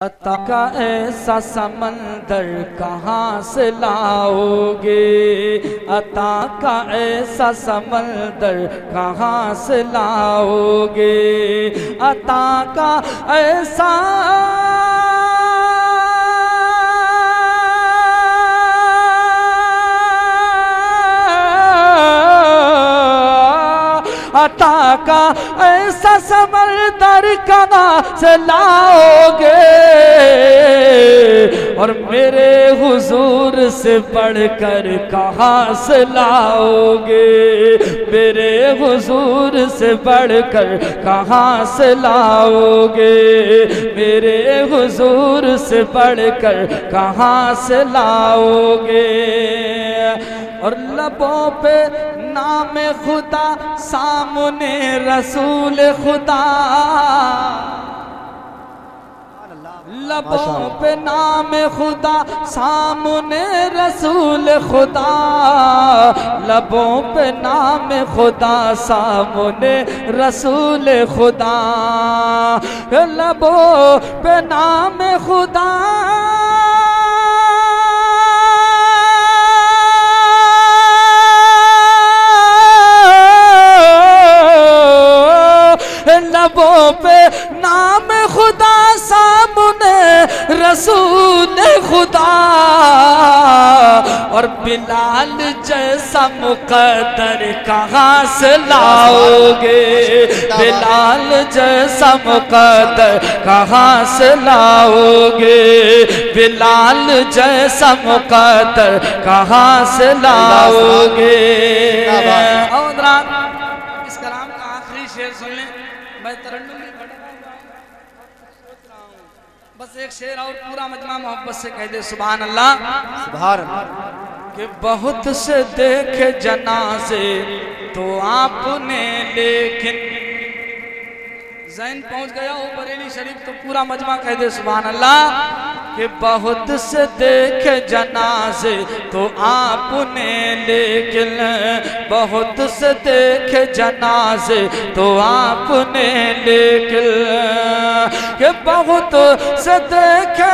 عطا کا ایسا سمندر کہاں سے لاؤ گے، عطا کا ایسا سمندر کہاں سے لاؤ گے، عطا کا ایسا عطا کا ایسا سمندر کہاں سے لاؤ گے، اور میرے حضور سے بڑھ کر کہاں سے لاؤ گے، میرے حضور سے بڑھ کر کہاں سے لاؤ گے، میرے حضور سے بڑھ کر کہاں سے لاؤ گے۔ اور لبوں پہ نام خدا، سامنے رسول خدا، لبوں پہ نام خدا، سامنے رسول خدا، لبوں پہ نام خدا، سامنے رسول خدا، لبوں پہ نام خدا، لبوں پہ نام خدا، سامنے رسول خدا، اور بلال جیسا مقدر کہاں سے لاؤ گے، بلال جیسا مقدر کہاں سے لاؤ گے، بلال جیسا مقدر کہاں سے لاؤ گے۔ اور اس کلام کا آخری شعر سن لیں، میں ترنم میں کھڑا ہوں، بس ایک شعر اور پورا مجمع محبت سے کہہ دے سبحان اللہ سبحان اللہ۔ کہ بہت سے دیکھے جنازے تو آپ نے، لیکن ذہن پہنچ گیا ہو بریلی شریف تو پورا مجمع کہہ دے سبحان اللہ، کہ بہت سے دیکھے جنازے تو آپ نے، لیکن بہت سے دیکھے جنازے تو آپ نے، لیکن کہ بہت سے دیکھے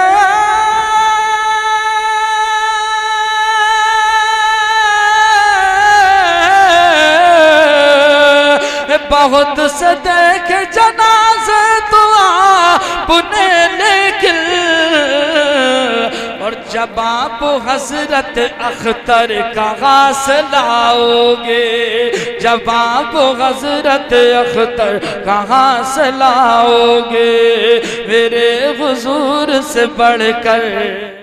بہت سے دیکھے جنازے تو آپ نے، لیکن اور جب آپ حضرت اختر کہاں سے لاؤ گے، جب آپ حضرت اختر کہاں سے لاؤ گے، میرے حضور سے بڑھ کر